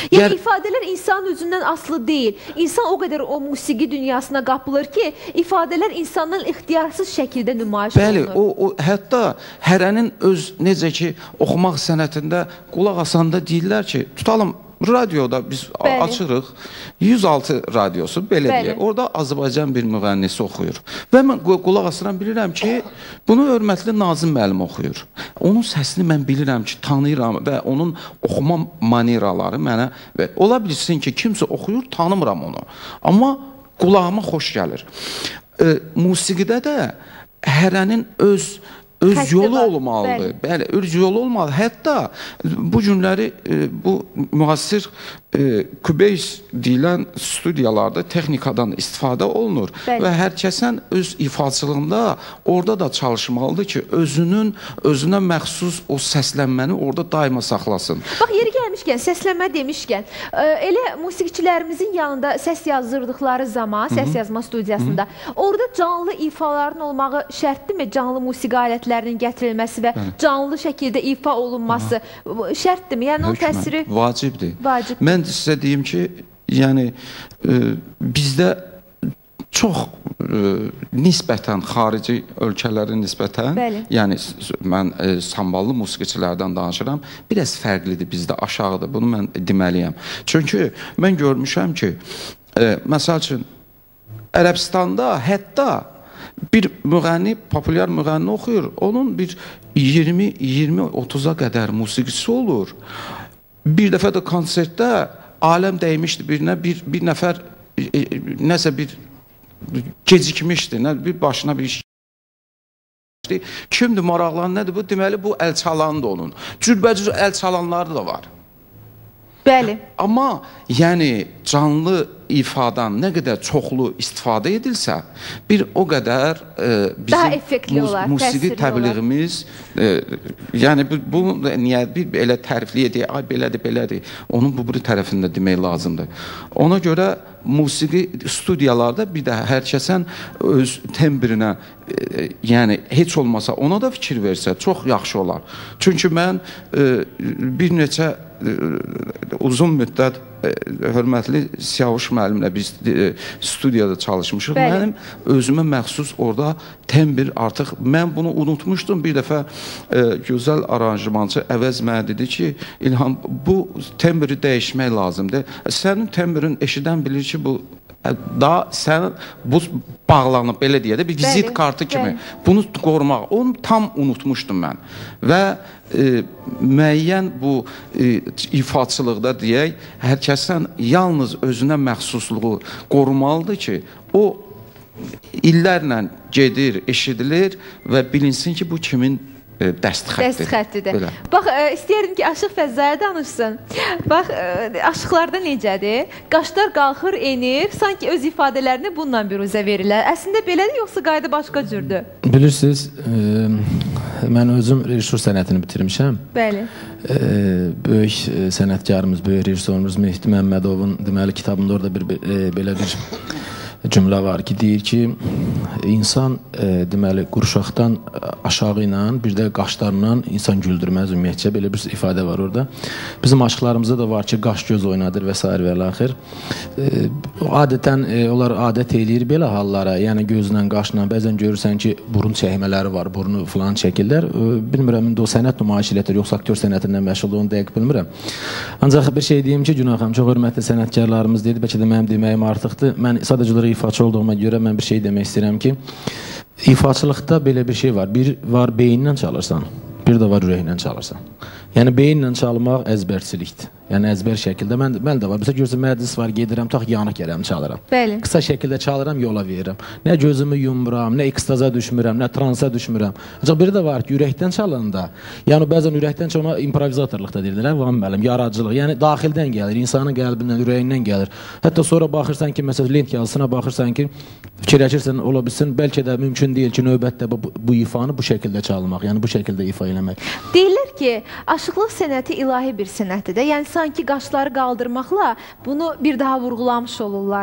Yəni ifadələr insanın özündən asılı deyil. İnsan o qədər o musiqi dünyasına qapılır ki, ifadələr insandan ixtiyarsız şəkildə nümayiş olunur. Bəli, hətta hərənin öz necə ki oxumaq sənətində qulaq asanda deyirlər ki, tutalım radioda biz açırıq, 106 radiosu, belə deyək, orada Azərbaycan bir müğənnisi oxuyur. Və mən qulaq asıram, bilirəm ki, bunu hörmətli Nazım müəllim oxuyur. Onun səsini mən bilirəm ki, tanıyıram və onun oxuma maneraları mənə, ola bilsin ki, kimsə oxuyur, tanımıram onu. Amma qulağıma xoş gəlir. Musiqidə də hərənin öz yolu olmalıdır. Bəli, öz yolu olmalı. Hətta bu günləri bu müasir Cubase deyilən studiyalarda texnikadan istifadə olunur və hər kəsən öz ifaçılığında orada da çalışmalıdır ki, özünə məxsus o səslənməni orada daima saxlasın. Bax, yeri gəlmişkən, səslənmə demişkən, elə musiqiçilərimizin yanında səs yazdırdıqları zaman, səs yazma studiyasında, orada canlı ifaların olmağı şərtdirmi? Canlı musiqi alətlərinin gətirilməsi və canlı şəkildə ifa olunması şərtdirmi? Yəni, onun təsiri... Vacibdir. Mən sizə deyim ki, yəni bizdə çox nisbətən xarici ölkələrə nisbətən, yəni mən samballı musiqiçilərdən danışıram, biraz fərqlidir bizdə, aşağıdır, bunu mən deməliyəm. Çünki mən görmüşəm ki, məsəl üçün, Ərəbistanda hətta bir müğənni, populyar müğənni oxuyur, onun bir 20-30-a qədər musiqisi olur. Bir dəfə də konsertdə aləm dəymişdi birinə, bir nəfər nəsə bir gecikmişdi, bir başına bir iş. Kimdir, maraqlanan nədir bu? Deməli, bu əl çalandır onun. Cürbəcür əl çalanları da var. Bəli. Amma, yəni, canlı ifadan nə qədər çoxlu istifadə edilsə, bir o qədər bizim musiqi təbliğimiz, yəni, bunu niyə elə tərifli edək, ay, belədir, belədir, onun bu tərəfində demək lazımdır. Ona görə musiqi studiyalarda bir də hər kəsən öz tembrinə, yəni, heç olmasa ona da fikir versə, çox yaxşı olar. Çünki mən bir neçə uzun müddət hörmətli Siyavuş müəllimlə biz studiyada çalışmışıq. Mənim özümə məxsus orada tembr artıq, mən bunu unutmuşdum. Bir dəfə gözəl aranjmançı Əvəz mənə dedi ki, İlham, bu tembri dəyişmək lazımdır. Sənin tembrin eşidən bilir ki, bu daha sən bu bağlanıb, belə deyə də bir vizit kartı kimi bunu qorumaq, onu tam unutmuşdum mən və müəyyən bu ifaçılıqda deyək, hər kəsən yalnız özünə məxsusluğu qorumalıdır ki, o illərlə gedir, eşidilir və bilinsin ki, bu kimin dəst xəttidir. Bax, istəyərdim ki, Aşıq Fəzzaya danışsın. Bax, aşıqlarda necədir? Qaşlar qalxır, enir, sanki öz ifadələrini bununla biruzə verirlər. Əslində belədir, yoxsa qayda başqa cürdür? Bilirsiniz, mən özüm rejissor sənətini bitirmişəm. Bəli. Böyük sənətkarımız, böyük rejissorumuz Mehdi Məmmədovun deməli kitabında orada belə bir cümlə var ki, deyir ki, insan deməli qurşaqdan aşağı ilə, bir də qaşlarla insan güldürməz ümumiyyətcə, belə bir ifadə var orada. Bizim aşıqlarımızda da var ki, qaş göz oynadır və s. və l-axir. Adətən, onlar adət eləyir belə hallara, yəni gözlə, qaşla, bəzən görürsən ki, burun çəkmələri var, burnu filan çəkirlər. Bilmirəm, indi o sənət nümayiş elətir, yoxsa aktyor sənətindən məşğul onu dəqiq bilmirəm. Ancaq bir şey deyim ki, Günah xanım, çox hörmətli sənətkarlarımız dedi, bəlkə də mənim deməyim artıqdır. Mən sadəcə olaraq ifaçı olduğuma görə mən bir şey demək istəyirəm ki, ifaçılıqda belə bir şey var. Bir var beyinlə çalırsan, bir də var ürəklə çalırsan. Yəni, beyinlə çalmaq əzbərçilikdir. Yəni, əzbər şəkildə. Mən də var. Məsələn, görürsən, məclis var, gedirəm, tax yanıq yerəm, çalıram. Qısa şəkildə çalıram, yola verirəm. Nə gözümü yumuram, nə ekstaza düşmürəm, nə transa düşmürəm. Ancaq biri də var ki, ürəkdən çalanda, yəni bəzən ürəkdən çalma improvizatorluqda deyirlər, Van müəllim, yaradıcılıq. Yəni, daxildən gəlir, insanın qəlbindən, ürəyindən gəlir. Hətta sonra baxırsan ki, məsələn, lent yazısına baxırsan ki, fikirləşirsən, ola bilsin, bəlkə də mümkün deyil ki, növbətdə bu ifanı bu şəkildə çalmaq, yəni bu şəkildə ifa eləmək. Deyirlər ki, aşıqlıq sənəti ilahi bir sənətdir də, yəni sanki qaşları qaldırmaqla bunu bir daha vurğulamış olurlar.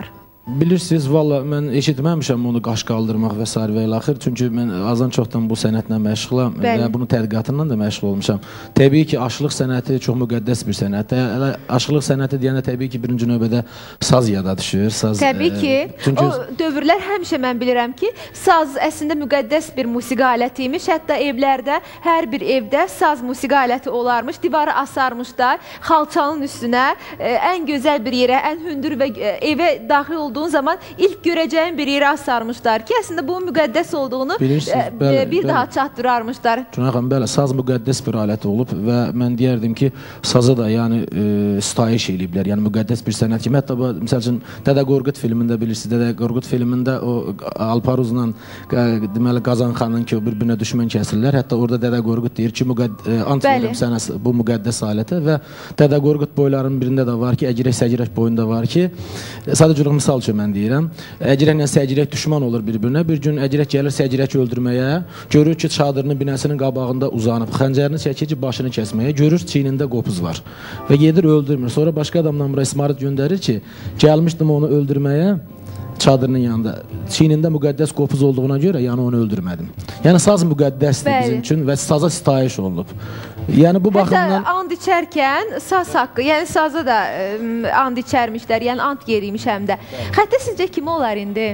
Bilirsiniz, valla mən eşitməmişəm onu qaş qaldırmaq və s. və ilaxır. Çünki mən azdan çoxdan bu sənətlə məşğulam və bunun tədqiqatından da məşğul olmuşam. Təbii ki, aşılıq sənəti çox müqəddəs bir sənətdir. Aşılıq sənəti deyəndə təbii ki, birinci növbədə saz yada düşür. Təbii ki, o dövrlər həmişə mən bilirəm ki, saz əslində müqəddəs bir musiqi aləti imiş. Hətta evlərdə, hər bir evdə saz musiqi aləti olarmış. Divarı asarmışlar, xalçanın üstünə, ən gözəl bir yerə, ən hündür və evə daxil olduğun zaman ilk görəcəyin bir yerə asarmışlar ki, əslində bu müqəddəs olduğunu bir daha çatdırarmışlar. Cünayxan, bəli, saz müqəddəs bir alət olub və mən deyərdim ki, sazı da sitayiş eləyiblər, yəni müqəddəs bir sənət kimi. Hətta, misal üçün, Dədə Qorqud filmində bilirsiniz, Dədə Qorqud filmində o Alparuzla deməli Qazanxanın ki, bir-birinə düşmən kəsirlər. Hətta orada Dədə Qorqud deyir ki, ant verirəm sənə bu müqəddəs alətə və Dədə Qorqud boylarının birində də var ki, Əgirək-Səcirək boyunda var ki, sadəcə misal üçün mən deyirəm, Əgirəklə Səcirək düşman olur bir-birinə. Bir gün Əgirək gəlir Səcirəki öldürməyə, görür ki, çadırının binəsinin qabağında uzanıb, xəncərini çəkir ki, başını kəsməyə, görür çiynində qopuz var və gedir öldürmür. Sonra başqa adamdan bura İsmarit göndərir ki, gəlmişdim onu öldürməyə, çadırının yanında. Çiynində müqəddəs qopuz olduğuna görə, yəni onu öldürmədim. Yəni saz müqəddəsdir bizim üçün və saza sitayiş olunub. Yəni bu baxımdan... Hətta and içərkən saz haqqı, yəni saza da and içərmişlər, yəni and yeriymiş həm də. Xəttə sizcə kimi olar indi?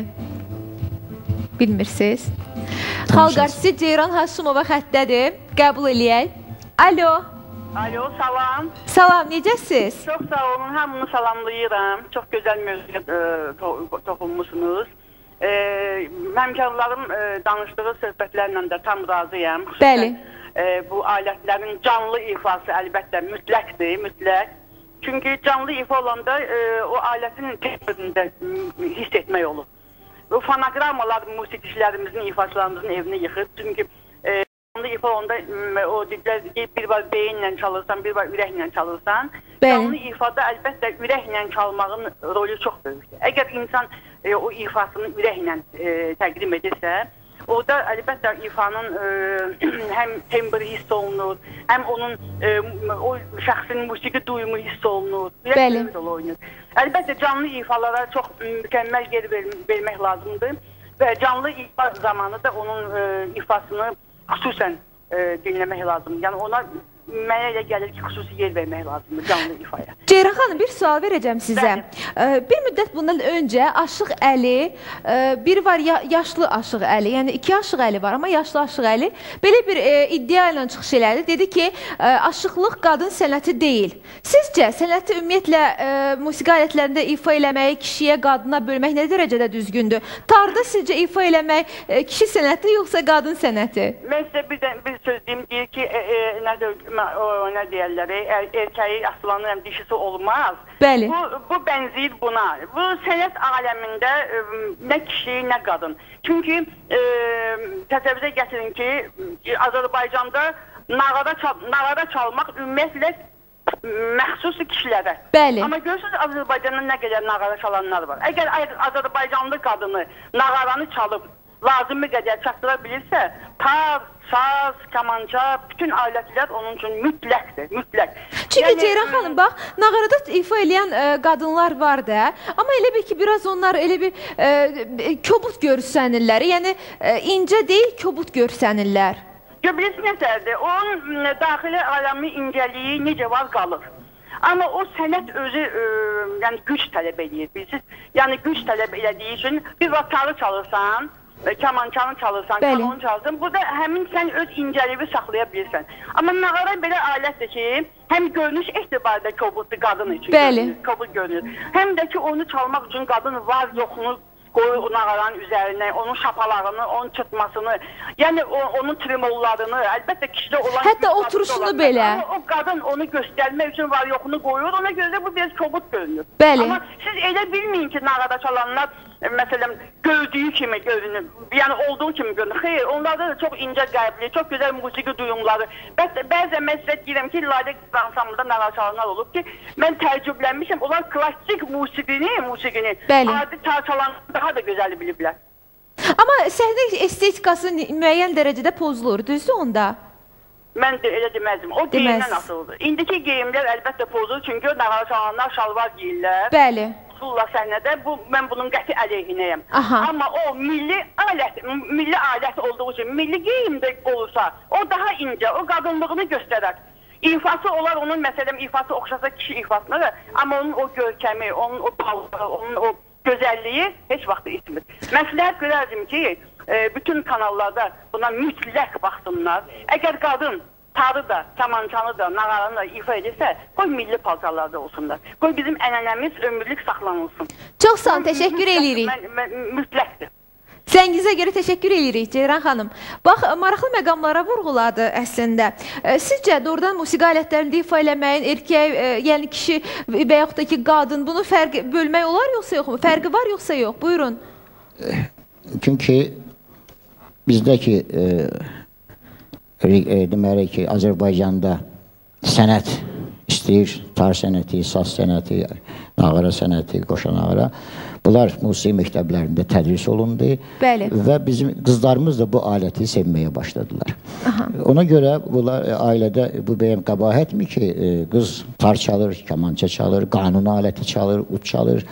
Bilmirsiniz. Xalq artisti Ceyran Həşimova xəttədir. Qəbul eləyək. Alo. Alo, salam. Salam, necəsiz? Çox sağ olun, hamını salamlayıram. Çox gözəl mövzuya toxunmuşsunuz. Həmkarlarım danışdığı söhbətlərlə də tam razıyam. Bəli. Bu alətlərin canlı ifası əlbəttə mütləqdir, mütləq. Çünki canlı ifa olanda o alətin təsirində hiss etmək olur. Bu fonoqramalar musiqiçilərimizin, ifaçılarımızın evini yıxır. Çünki canlı ifa olanda o dedilər ki, bir var beyinlə çalırsan, bir var ürəklə çalırsan. Canlı ifada əlbəttə ürəklə çalmağın rolü çox böyükdür. Əgər insan o ifasını ürəklə təqdim edirsə, orada əlbəttə ifanın həm tembri hiss olunur, həm onun o şəxsin musiqi duyumu hiss olunur. Bəli. Əlbəttə canlı ifalara çox mükəmməl yer vermək lazımdır və canlı ifa zamanı da onun ifasını xüsusən dinləmək lazımdır. Yəni ona mənə elə gəlir ki, xüsusi yer vermək lazımdır canlı ifaya. Ceyran xanım, bir sual verəcəm sizə. Bir müddət bundan öncə Aşıq Əli, biri var yaşlı Aşıq Əli, yəni 2 Aşıq Əli var, amma yaşlı Aşıq Əli belə bir iddia ilə çıxış elədi. Dedi ki, aşıqlıq qadın sənəti deyil. Sizcə, sənəti ümumiyyətlə musiqi alətlərində ifa eləməyi kişiyə, qadına bölmək nə dərəcədə düzgündür? Tarda sizcə ifa eləmək kişi sənəti yoxsa qadın sənəti? Mən sizə bir söz deyim, deyir ki, nə deyərlər, erkəyi aslanın dişisi olmaz. Bəli. Bu bənzəyir buna. Bu sənət aləmində nə kişi, nə qadın. Çünki təsəvvürə gətirin ki, Azərbaycanda nağara çalmaq ümumiyyətlə məxsus kişilərə. Bəli. Amma görürsünüz, Azərbaycanda nə qədər nağara çalanlar var. Əgər Azərbaycanlı qadını nağaranı çalıb lazımı qədər çatdıra bilirsə, tar, saz, kamanca, bütün alətlər onun üçün mütləqdir, mütləq. Çünki Ceyran xanım, bax, nağarada ifa eləyən qadınlar var da, amma elə bir ki, biraz onlar elə bir kobud görsənirlər, yəni incə deyil, kobud görsənirlər. Bilirsiniz nətərdir, onun daxili aləmi incəliyi necə var qalır. Amma o sənət özü yəni güc tələb edir, bilirsiniz. Yəni güc tələb elədiyi üçün bir vaxt tarı çalırsan, kamançanı çalırsan, kanonu çalırsan, burada həmin sən öz incəliyi saxlaya bilirsən. Amma nağara belə alətdir ki, həm görünüş etibarında kobuddur qadın üçün, kobud görünür. Həm də ki, onu çalmaq üçün qadın var, yoxunu qoyur o nağaranın üzərinə, onun şapalağını, onun çıtmasını, yəni onun trimollarını, əlbəttə kişidə olan... Hətta oturuşunu belə. Amma o qadın onu göstərmək üçün var, yoxunu qoyur, ona görə də bu biraz kobud görünür. Bəli. Amma siz elə bilməyin ki, nağara çalanlar, məsələn, gördüyü kimi görünür, yəni olduğu kimi görünür. Xeyr, onlarda da çox incə qəlbli, çox gözəl musiqi duyumları. Bəzən mən sizə deyirəm ki, Lalə Qızansamlıda nağara çalanlar olub ki, mən təəccüblənmişəm, onlar klassik musiqini, adi çalanlar daha da gözəli biliblər. Amma səhnə estetikası müəyyən dərəcədə pozulur, düzdür onda? Mən də elə deməzdim, o geyimdən asılıdır. İndiki geyimlər əlbəttə pozulur, çünki nağara çalanlar şalvar geyirlər. Bəli. atırlar səhnədə, mən bunun qəti əleyhinəyəm. Amma o milli alət olduğu üçün, milli geyimdə olursa, o daha incə, o qadınlığını göstərər. İfası olar, onun məsələn ifası oxşasa kişi ifasına da, amma onun o görkəmi, onun o palları, onun o gözəlliyi heç vaxt itmir. Məsləhət görərdim ki, bütün kanallarda buna mütləq baxsınlar. Əgər qadın tarı da, kamançanı da, nağaranı da ifa edirsə, qoy milli paltarlarda olsunlar. Qoy bizim ənənəmiz ömürlük saxlanılsın. Çox sağ olun, təşəkkür edirik. Mütləqdir. Zəngizə görə təşəkkür edirik Ceyran xanım. Bax, maraqlı məqamlara vurğuladı əslində. Sizcə, doğrudan musiqi alətlərində ifa eləməyin erkək, yəni kişi və yaxud da ki, qadın, bunu bölmək olar yoxsa yoxmu? Fərqi var yoxsa yox? Buyurun. Çünki bizdəki deməli ki, Azərbaycanda sənət istəyir, tar sənəti, saz sənəti, nağara sənəti, qoşa nağara. Bunlar musiqi məktəblərində tədris olundu və bizim qızlarımız da bu aləti sevməyə başladılar. Ona görə bunlar ailədə bu bəyəm qəbahətmi ki, qız tar çalır, kamança çalır, qanun aləti çalır, ut çalır.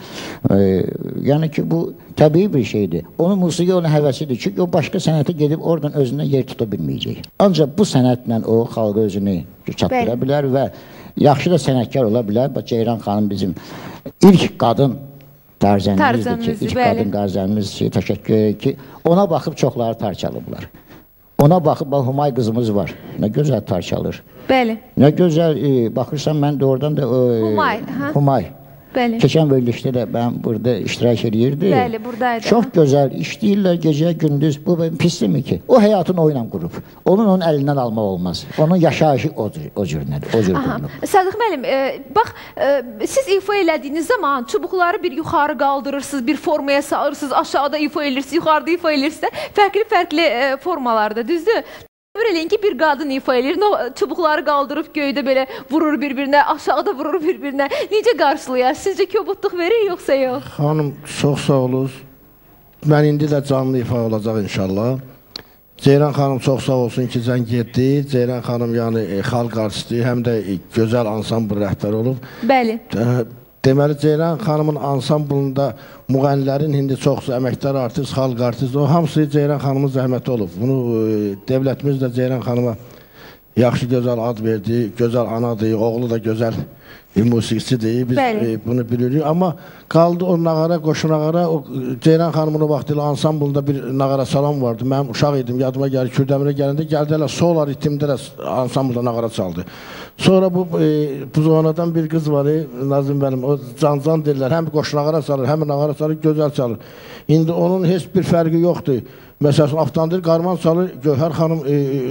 Yəni ki, bu təbii bir şeydir. Onun musiqi onun həvəsidir. Çünki o başqa sənətə gedib oradan özündən yer tuta bilməyəcək. Ancaq bu sənətlə o xalqa özünü çatdıra bilər və yaxşı da sənətkar ola bilər. Ceyran xanım bizim ilk qadın tarzənimizdir ki, ilk qadın qarzənimiz ki, təşəkkür edir ki, ona baxıb çoxları tar çalıblar. Ona baxıb, Humay qızımız var, nə gözəl tar çalır. Bəli. Nə gözəl, baxırsan, mən də oradan da Humay. Keçən verilişdə də mən burada iştirak edirdi. Bəli, buradaydı. Çox gözəl işləyirlər gecə, gündüz. Bu pisdirmi ki? O həyatını oyla qurub. Onun əlindən almaq olmaz. Onun yaşayışı o cür nədir? O cür qurulub. Sadıq müəllim, bax, siz ifa elədiyiniz zaman çubuqları bir yuxarı qaldırırsınız, bir formaya salırsınız, aşağıda ifa edirsiniz, yuxarıda ifa edirsiniz. Fərqli formalarda, düzdür? Eləyin ki, bir qadın ifa edir, çubuqları qaldırıb göydə belə vurur bir-birinə, aşağıda vurur bir-birinə. Necə qarşılayar? Sizcə kobudluq verir, yoxsa yox? Xanım, çox sağ olun. Mən indi də canlı ifa olacaq inşallah. Ceyran xanım çox sağ olsun ki, zəng etdi. Ceyran xanım yəni xalq artisti, həm də gözəl ansambl rəhbəri olub. Bəli. Deməli, Ceyran xanımın ansamblında müğənnilərin indi çoxsu əməkdar artist, xalq artist, o hamısı Ceyran xanımın zəhməti olub. Bunu devlətimiz də Ceyran xanıma yaxşı gözəl ad verdi, gözəl anadır, oğlu da gözəl musiqisidir, biz bunu bilirik. Amma qaldı o nağara, qoşu nağara, o Ceyran xanımın o vaxt ilə ansamblında bir nağara salam vardı. Mənim uşaq idim, yadıma gəlir, Kürdəmirə gələndə gəldilər, solar ritimdə də ansamblda nağara çaldı. Sonra bu zonadan bir qız var, Nazım mənim, o can-can deyirlər, həm qoşu nağara çalır, həm nağara çalır, gözəl çalır. İndi onun heç bir fərqi yoxdur. Məsələn, Avtandir qarman çalır, Gövhər xanım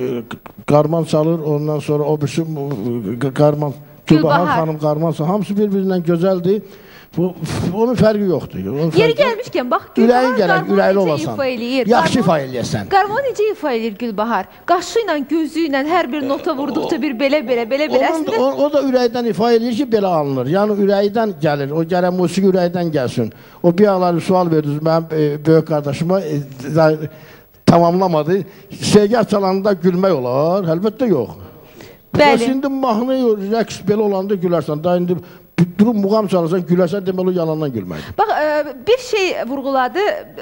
qarman çalır, ondan sonra o birisi qarman, Gülbahar xanım qarman çalır, hamısı bir-birindən gözəldir. Onun fərqi yoxdur. Yeri gəlmişkən, bax, Gülbahar qarmanı necə ifa eləyir? Yaxşı ifa eləyəsən. Qarmanı necə ifa eləyir Gülbahar? Qaşı ilə, gözü ilə hər bir nota vurduqca bir belə. O da ürəkdən ifa eləyir ki, belə alınır. Yəni, ürəkdən gəlir, o gələn musiqi ürəkdən gəlsin. O bir ağları sual verdiniz mənim böyük qardaşıma, tamamlamadı. Segah çalanda gülmək olar, əlbəttə yox. Bəli. Şimdi mahnı, rəqs belə olanda gülərsən. Da indi durub muğam çalırsan, gülərsən, deməli o yalandan gülməkdir. Bax, bir şey vurğuladı.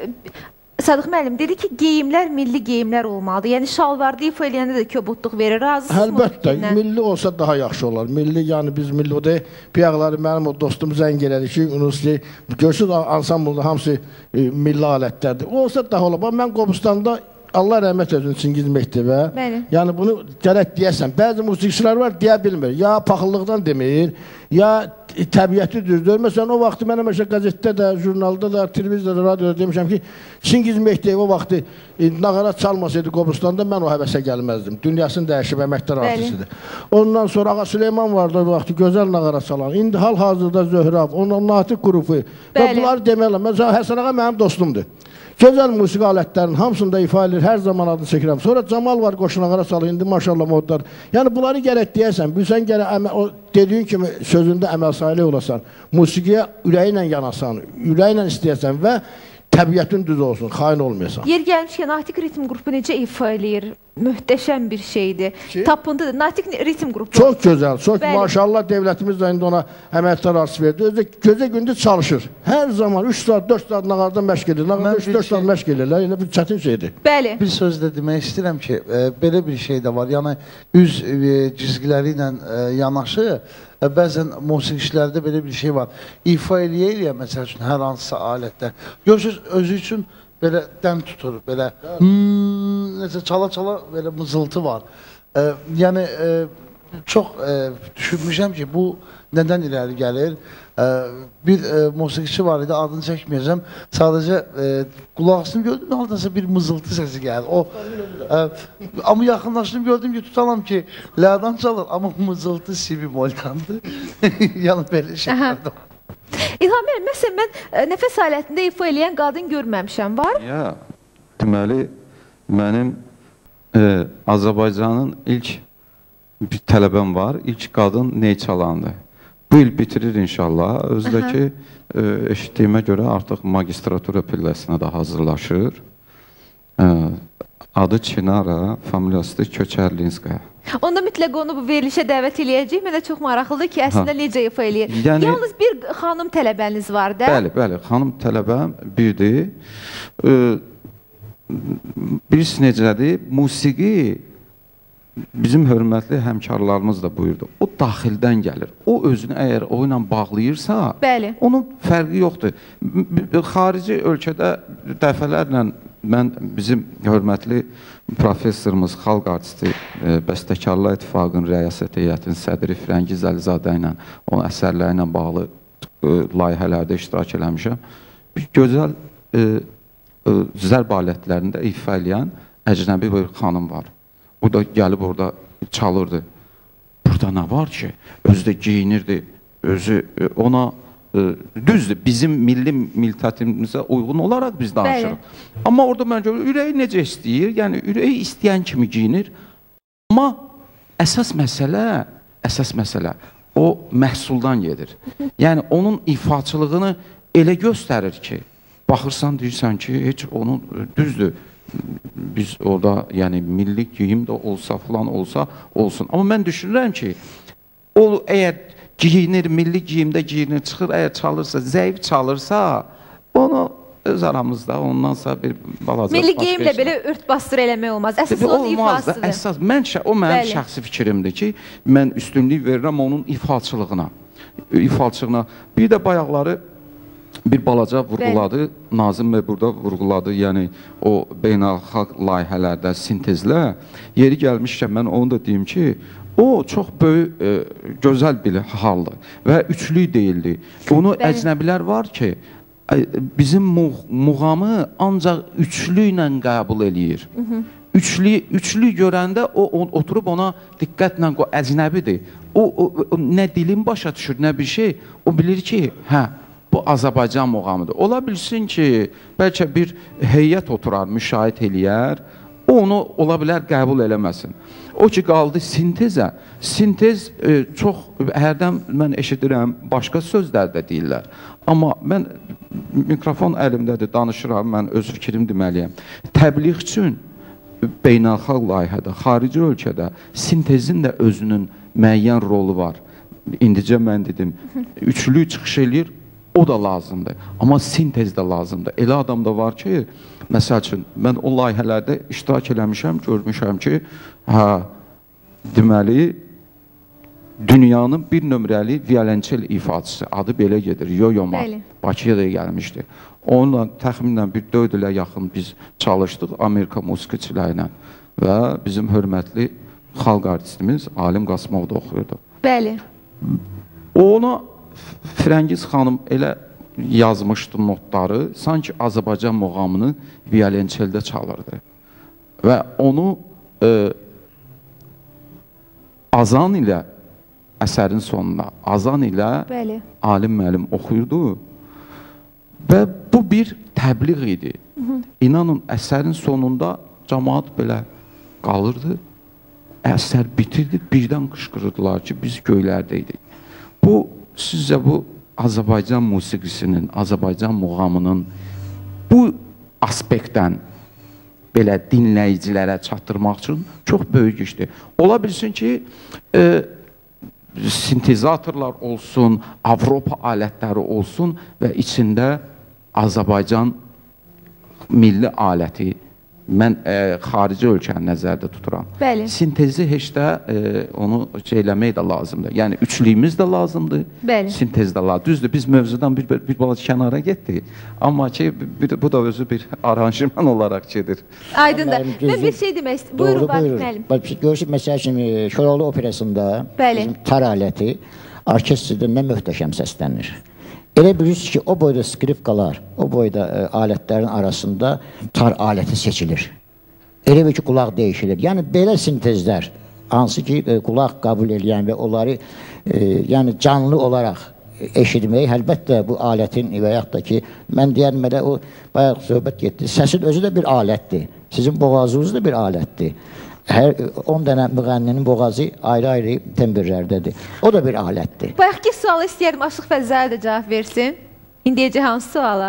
Sadıq müəllim dedi ki, geyimlər milli geyimlər olmalıdır. Yəni, şalvarda ifa eləyəndə də kobudluq verir. Razısınız mı? Əlbəttə, milli olsa daha yaxşı olar. Milli, yəni biz milli o da piyaqları mənim o dostum zəng elədi ki, görsünüz ansamblda hamısı milli alətlərdir. O olsa daha olar. Mən Qobustanda Allah rəhmət edin Çingiz Mehdivə. Yəni bunu gərək deyəsən. Bəzi musiqiçilər var, deyə bilmir. Ya paxıllıqdan demir, ya təbiəti düzdür. Məsələn, o vaxtı mən həmişə qəzetdə də, jurnalda da, televiziyada, radioda demişəm ki, Çingiz Mehdiyev o vaxtı nağara çalmasaydı Qobustanda mən o həvəsə gəlməzdim. Dünyasını dəyişib əməkdar artistidir. Ondan sonra Ağa Süleyman vardı o vaxtı, gözəl nağara çalan. İndi hal-hazırda Zöhrab, onun Natiq qrupu və bunları deməklə. Məsələn, Həsən Ağa mənim dostumdur. Gözəl musiqi alətlərinin hamısında ifa edilir, hər zaman adını çəkirəm. Sonra Camal var, qoşu nağara çalır, indi maşallah modlar. Yəni bunları gərək deyəsən, bilsən gərək dediyin kimi sözündə əməl sahili olasan, musiqiyə ürəyi ilə yanasan, ürəyi ilə istəyəsən və təbiətin düz olsun, xain olmayasan. Yer gəlmişkən, Natiq ritm qrupu necə ifa eləyir? Möhtəşəm bir şeydir. Tapıntıdır. Natiq ritm qrupu. Çox gözəl, çox maşallah dövlətimiz də indi ona əməkdar arası verdi. Özü gecə gündüz çalışır. Hər zaman 3 saat, 4 saat nağarda məşq edir. Nağarda 3-4 saat məşq edirlər. Elə bir çətin şeydir. Bəli. Bir sözlə demək istəyirəm ki, belə bir şey də var. Yəni, üz cizgiləri ilə yanaşı, bəzən musiqiçilərdə belə bir şey var. İfa eləyə, məsəl üçün, hər hansısa alətdə. Görürsünüz, özü üçün belə dəm tutur, belə necə çala-çala belə mızıltı var. Yəni, çox düşünmüşəm ki, bu nədən irəli gəlir? Bir musiqiçi var idi, adını çəkməyəcəm. Sadəcə qulaqsını gördüm, haldasa bir mızıltı səsi gəlir. Amma yaxınlaşdım, gördüm ki, tutalım ki, lədan çalır, amma mızıltı si bemoldandır. Yəni, belə şeylərdə var. İlham bəy, məsələn, mən nəfəs alətində ifa eləyən qadın görməmişəm, var? Ya, deməli, mənim Azərbaycanın ilk bir tələbəm var, ilk qadın ney çalandı. Bu il bitirir inşallah, özdəki eşitdiyimə görə artıq magistratura pilləsinə də hazırlaşır. Adı Çinara, familiyası da Köçərlinskaya. Onda mütləq onu bu verilişə dəvət eləyəcək. Mənə çox maraqlıdır ki, əslində necə ifa eləyir. Yəni, yalnız bir xanım tələbəniz var da? Bəli, bəli. Xanım tələbəm birdir. Birisi necədir? Musiqi bizim hörmətli həmkarlarımız da buyurdu. O daxildən gəlir. O özünü əgər o ilə bağlayırsa, bəli, onun fərqi yoxdur. Xarici ölkədə dəfələrlə mən bizim hörmətli professorumuz, xalq artisti, Bəstəkarlar İttifaqının rəyasət heyətinin sədri Firəngiz Əlizadə ilə, onun əsərləri ilə bağlı layihələrdə iştirak eləmişəm. Bir gözəl zərb alətlərində ifa eləyən əcnəbi bir xanım var. O da gəlib orada çalırdı. Burada nə var ki? Özü də giyinirdi. Özü ona düzdür, bizim milli millətimizə uyğun olaraq biz danışırıq. Amma orada mən görürüm, ürəyi necə istəyir? Yəni, ürəyi istəyən kimi giyinir. Amma əsas məsələ o məhsuldan gedir. Yəni, onun ifaçılığını elə göstərir ki, baxırsan, deyirsən ki, heç onun düzdür. Biz orada, yəni, milli geyim də olsa, falan olsa, olsun. Amma mən düşünürəm ki, o əgər giyinir, milli giyimdə giyinir, çıxır, əgər çalırsa, zəif çalırsa, onu öz aramızda, ondansa bir balaca... Milli geyimlə belə ört-bastır eləmək olmaz. Əsas onun ifasıdır. Əsas, o mənim şəxsi fikrimdir ki, mən üstünlük verirəm onun ifaçılığına. Bir də bayaqları bir balaca vurğuladı, Nazım bəy burada vurğuladı, yəni o beynəlxalq layihələrdə sintezlə. Yeri gəlmişkən mən onu da deyim ki, o çox böyük, gözəl bir haldır və üçlük deyildi. Onu əcnəbilər var ki, bizim muğamı ancaq üçlüklə qəbul eləyir. Üçlük görəndə o oturub ona diqqətlə, o əcnəbidir. O nə dilin başa düşür, nə bir şey, o bilir ki, hə, bu Azərbaycan muğamıdır. Ola bilsin ki, bəlkə bir heyət oturar, müşahid eləyər, onu ola bilər qəbul eləməsin. O ki, qaldı sintezə. Sintez çox, hərdən mən eşidirəm, başqa sözlər də deyirlər. Amma mən, mikrofon əlimdədir, danışıram, mən öz fikrim deməliyəm. Təbliğ üçün beynəlxalq layihədə, xarici ölkədə sintezin də özünün müəyyən rolu var. İndicə mən dedim, üçlük çıxış eləyir, o da lazımdır. Amma sintez də lazımdır. Elə adam da var ki, məsəl üçün, mən o layihələrdə iştirak eləmişəm, görmüşəm ki, deməli, dünyanın bir nömrəli violonçel ifaçısı, adı belə gedir, Yo-Yoma, Bakıya da gəlmişdi. Onunla təxminən bir 4 ilə yaxın biz çalışdıq Amerika musiqiçiləri ilə və bizim hörmətli xalq artistimiz Alim Qasımov da oxuyurdu. Bəli. Ona Firəngiz xanım elə yazmışdı notları, sanki Azərbaycan muğamını violonçeldə çalırdı. Və onu azan ilə, əsərin sonuna, azan ilə alim müəllim oxuyurdu və bu bir təbliğ idi. İnanın, əsərin sonunda cəmaat belə qalırdı, əsər bitirdi, birdən qışqırırdılar ki, biz göylərdəydik. Bu, sizcə bu Azərbaycan musiqisinin, Azərbaycan muğamının bu bu aspektdən belə dinləyicilərə çatdırmaq üçün çox böyük işdir. Ola bilsin ki, sintezatorlar olsun, Avropa alətləri olsun və içində Azərbaycan milli aləti, mən xarici ölkəni nəzərdə tuturam. Bəli. Sintezi heç də onu eləmək də lazımdır. Yəni, üçlüyümüz də lazımdır, sintez də lazımdır. Düzdür, biz mövzudan bir balaca kənara getdik. Amma ki, bu da özü bir aranjman olaraq gedir. Aydındır. Mən bir şey demək istəyirəm. Buyurun, Vahid müəllim. Görürsünüz, məsəl üçün, Şoroğlu operasında tar aləti orkestrdə nə möhtəşəm səslənir. Elə bilirsiniz ki, o boyda skripkalar, o boyda alətlərin arasında tar aləti seçilir. Elə bir ki, qulaq değişilir. Yəni, belə sintezlər, hansı ki, qulaq qəbul edən və onları canlı olaraq eşitmək, əlbəttə bu alətin və yaxud da ki, mən deyərim, o bayaq söhbət getdi, səsin özü də bir alətdir, sizin boğazınız da bir alətdir. Hər 10 dənə müğənninin boğazı ayrı-ayrı tembrlərdədir. O da bir alətdir. Bayaqki sualı istəyərdim, Aşıq Fəzəli də cavab versin. İndiyəcə hansı suala?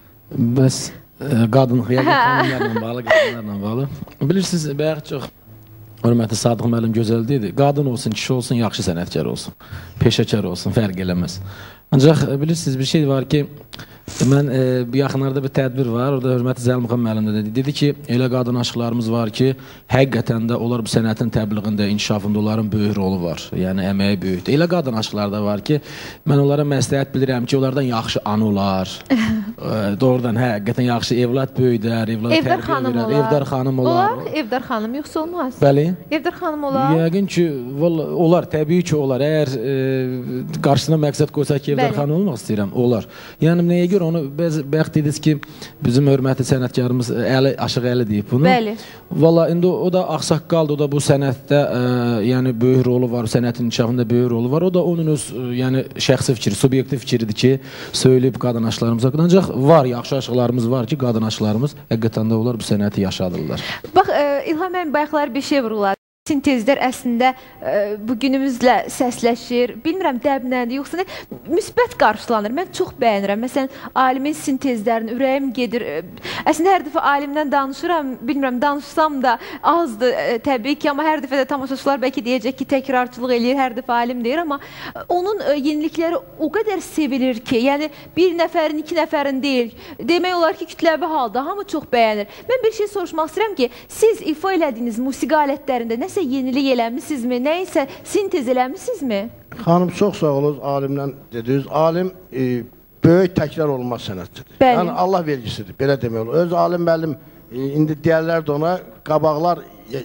Bəs qadın, xanımlarla bağlı, qadınlarla bağlı. Bilirsiniz, bayaq çox hörmətli Sadıq müəllim gözəl deyildi. Qadın olsun, kişi olsun, yaxşı sənətkar olsun, peşəkar olsun, fərq eləməz. Ancaq bilirsiniz, bir şey var ki, mən yaxınlarda bir tədbir var, orada hörmətli Zəlimxan müəllim də dedi ki, elə qadın aşıqlarımız var ki, həqiqətən də onlar bu sənətin təbliğində, inkişafında onların böyük rolu var, yəni əməyi böyükdür. Elə qadın aşıqlar da var ki, mən onlara məsləhət bilirəm ki, onlardan yaxşı anı olar, doğrudan həqiqətən yaxşı evlad böyüdər, Evdar xanım olar. Evdar xanım olar. Evdar xanım yoxsa olmaz? Bəli. Evdar xanım olar. Yəqin ki, olar, təbii ki, olar. Əgər qarşısına məqsəd qoysa ki, Evdar xanım olmaq istəyirəm, olar. Yəni, nəyə görə onu bəxt dediniz ki, bizim hörmətli sənətkarımız Aşıq Əli deyib bunu. Bəli. Valla, indi o da ağsaqqaldır, o da bu sənətdə böyük rolu var, sənətin inkişafında böyük rolu var. O da onun öz şəxsi fikri, subyektiv fikridir ki, söyləyib qadın aşıqlarımız haqqında. Ancaq var, yaxşı aşıqlarımız var ki, qadın aşıqlarımız həqiqətən də onlar bu sənəti yaşadırlar. Bax, İlham mənim bayaqlar bir şey vururlar. Sintezlər əslində bugünümüzlə səsləşir. Bilmirəm dəbnədir, yoxsa nə, müsbət qarşılanır. Mən çox bəyənirəm. Məsələn, alimin sintezlərini ürəyim gedir. Əslində hər dəfə alimdən danışıram, bilmirəm, danışsam da azdır təbii ki, amma hər dəfə də tamaşaçılar bəlkə deyəcək ki, təkrarçılıq eləyir, hər dəfə alim deyir, amma onun yenilikləri o qədər sevilir ki, yəni bir nəfərin, iki nəfərin deyil, demək olar ki, kütləvi halda hamı çox bəyənir. Mən bir şey soruşmaq istəyirəm ki, siz ifa elədiyiniz musiqi alətlərində nəsə yenilik eləmişsinizmi, nəysə sintez eləmişsinizmi? Xanım, çox sağ olun, alimdən dediniz. Alim böyük təkrar olmaz sənətçidir. Yəni, Allah vergisidir, belə demək olur. Öz alim müəllim, indi deyərlər də ona, qabaqlar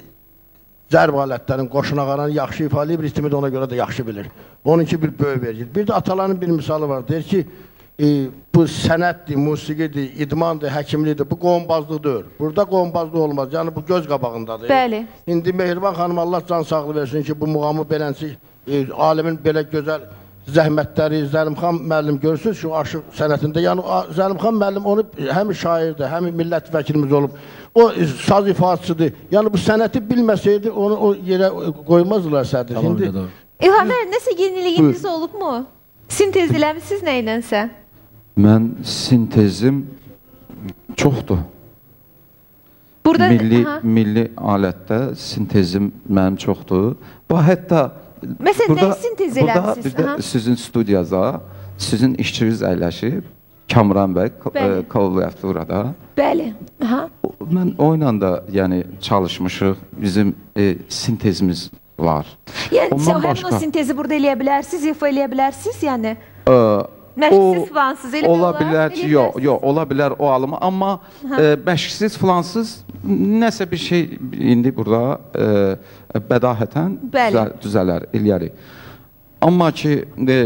zərb alətlərin, qoşunağaranı yaxşı ifa eləyib, ritmi də ona görə də yaxşı bilir. Onunki bir böyük vergidir. Bir də ataların bir misalı var, deyir ki, bu sənətdir, musiqidir, idmandır, həkimlidir, bu qohumbazlıq deyil. Burada qohumbazlıq olmaz, yəni bu göz qabağındadır. Bəli. İndi Mehriban xanım, Allah can sağlığı versin ki, bu muğamı belənsi, alimin belə gözəl zəhmətləri, Zəlimxan müəllim görürsünüz şu aşıq sənətində. Yəni Zəlimxan müəllim onu həm şairdir, həm millət vəkilimiz olub. O saz ifadəsidir. Yəni bu sənəti bilməsəydi onu o yerə qoymazdılar sədr. İlham müəllim, nəsə yeniliyiniz olubmu? Sintez eləmişsiniz nə ilənsə? Mən sintezim çoxdur. Milli alətdə sintezim mənim çoxdur. Bu hətta məsələn, nə sintez eləmişsiniz? Bir də sizin studiyaza, sizin işçiniz əyləşib, Kamran bəy, klaviaturada. Bəli. Mən oyla da çalışmışıq, bizim sintezimiz var. Yəni, həmin o sintezi burada eləyə bilərsiniz, ifa eləyə bilərsiniz, yəni? Məşqsiz filansız elə ola bilər ki, yox, ola bilər o alımı, amma məşqsiz filansız nəsə bir şey indi burada bədahətən düzələr, eləyərik. Amma ki,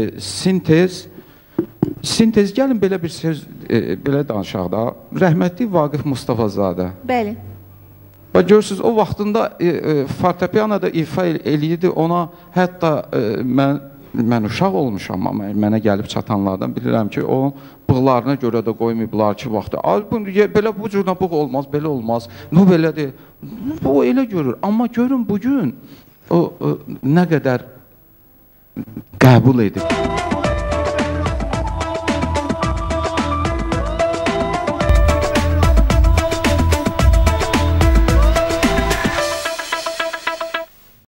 sintez, gəlin belə bir söz, belə danışaq da, rəhmətli Vaqif Mustafazadə. Bəli. Və görürsünüz, o vaxtında fortepianoda ifa eləyirdi, ona hətta mən uşaq olmuşam, amma mənə gəlib çatanlardan bilirəm ki, o bığlarına görə də qoymayıblar ki, vaxtı. Belə bu cürlə bığ olmaz, belə olmaz, bu belədir. O elə görür, amma görün bugün o nə qədər qəbul edib.